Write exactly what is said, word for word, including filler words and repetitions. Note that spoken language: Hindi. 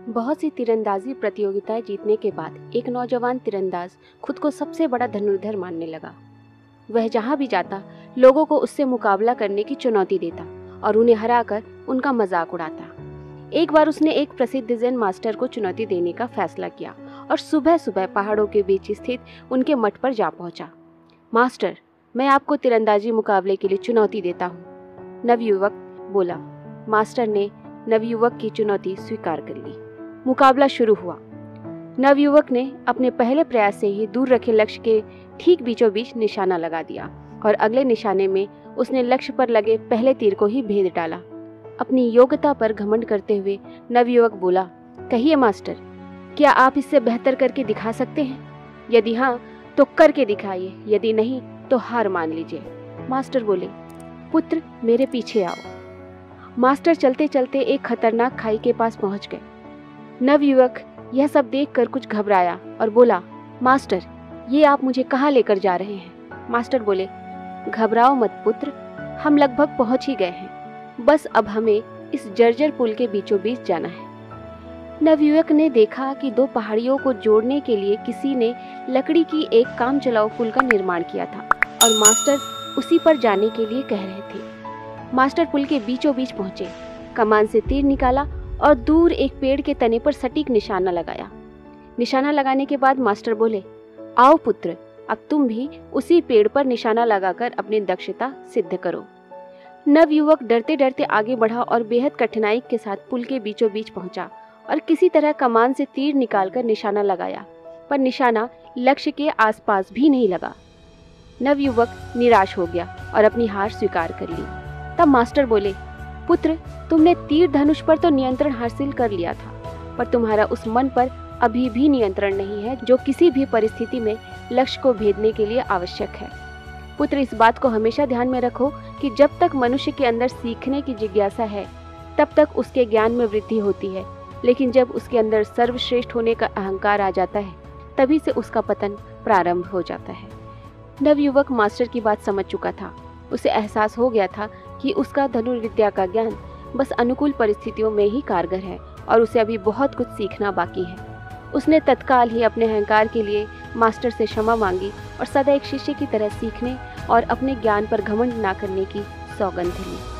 बहुत सी तीरंदाजी प्रतियोगिताएं जीतने के बाद एक नौजवान तीरंदाज खुद को सबसे बड़ा धनुर्धर मानने लगा। वह जहां भी जाता लोगों को उससे मुकाबला करने की चुनौती देता और उन्हें हराकर उनका मजाक उड़ाता। एक बार उसने एक प्रसिद्ध ज़ेन मास्टर को चुनौती देने का फैसला किया और सुबह सुबह पहाड़ों के बीच स्थित उनके मठ पर जा पहुंचा। मास्टर, मैं आपको तीरंदाजी मुकाबले के लिए चुनौती देता हूँ, नवयुवक बोला। मास्टर ने नवयुवक की चुनौती स्वीकार कर ली। मुकाबला शुरू हुआ। नवयुवक ने अपने पहले प्रयास से ही दूर रखे लक्ष्य के ठीक बीचों बीच निशाना लगा दिया और अगले निशाने में उसने लक्ष्य पर लगे पहले तीर को ही भेद डाला। अपनी योग्यता पर घमंड करते हुए नवयुवक बोला, कहिए मास्टर, क्या आप इससे बेहतर करके दिखा सकते हैं? यदि हाँ तो करके दिखाइए, यदि नहीं तो हार मान लीजिए। मास्टर बोले, पुत्र मेरे पीछे आओ। मास्टर चलते चलते एक खतरनाक खाई के पास पहुंच गए। नवयुवक यह सब देखकर कुछ घबराया और बोला, मास्टर, ये आप मुझे कहाँ लेकर जा रहे हैं? मास्टर बोले, घबराओ मत पुत्र, हम लगभग पहुंच ही गए हैं, बस अब हमें इस जर्जर पुल के बीचों बीच जाना है। नवयुवक ने देखा कि दो पहाड़ियों को जोड़ने के लिए किसी ने लकड़ी की एक काम चलाऊ पुल का निर्माण किया था और मास्टर उसी पर जाने के लिए कह रहे थे। मास्टर पुल के बीचों बीच पहुंचे, कमान से तीर निकाला और दूर एक पेड़ के तने पर सटीक निशाना लगाया। निशाना लगाने के बाद मास्टर बोले, आओ पुत्र, अब तुम भी उसी पेड़ पर निशाना लगाकर अपनी दक्षता सिद्ध करो। नवयुवक डरते डरते आगे बढ़ा और बेहद कठिनाई के साथ पुल के बीचों बीच पहुंचा और किसी तरह कमान से तीर निकालकर निशाना लगाया, पर निशाना लक्ष्य के आसपास भी नहीं लगा। नवयुवक निराश हो गया और अपनी हार स्वीकार कर ली। तब मास्टर बोले, पुत्र, तुमने तीर धनुष पर तो नियंत्रण हासिल कर लिया था, पर तुम्हारा उस मन पर अभी भी नियंत्रण नहीं है जो किसी भी परिस्थिति में लक्ष्य को भेदने के लिए आवश्यक है। पुत्र, इस बात को हमेशा ध्यान में रखो कि जब तक मनुष्य के अंदर सीखने की जिज्ञासा है तब तक उसके ज्ञान में वृद्धि होती है, लेकिन जब उसके अंदर सर्वश्रेष्ठ होने का अहंकार आ जाता है तभी से उसका पतन प्रारंभ हो जाता है। नवयुवक मास्टर की बात समझ चुका था। उसे एहसास हो गया था कि उसका धनुर्विद्या का ज्ञान बस अनुकूल परिस्थितियों में ही कारगर है और उसे अभी बहुत कुछ सीखना बाकी है। उसने तत्काल ही अपने अहंकार के लिए मास्टर से क्षमा मांगी और सदा एक शिष्य की तरह सीखने और अपने ज्ञान पर घमंड ना करने की सौगंध ली।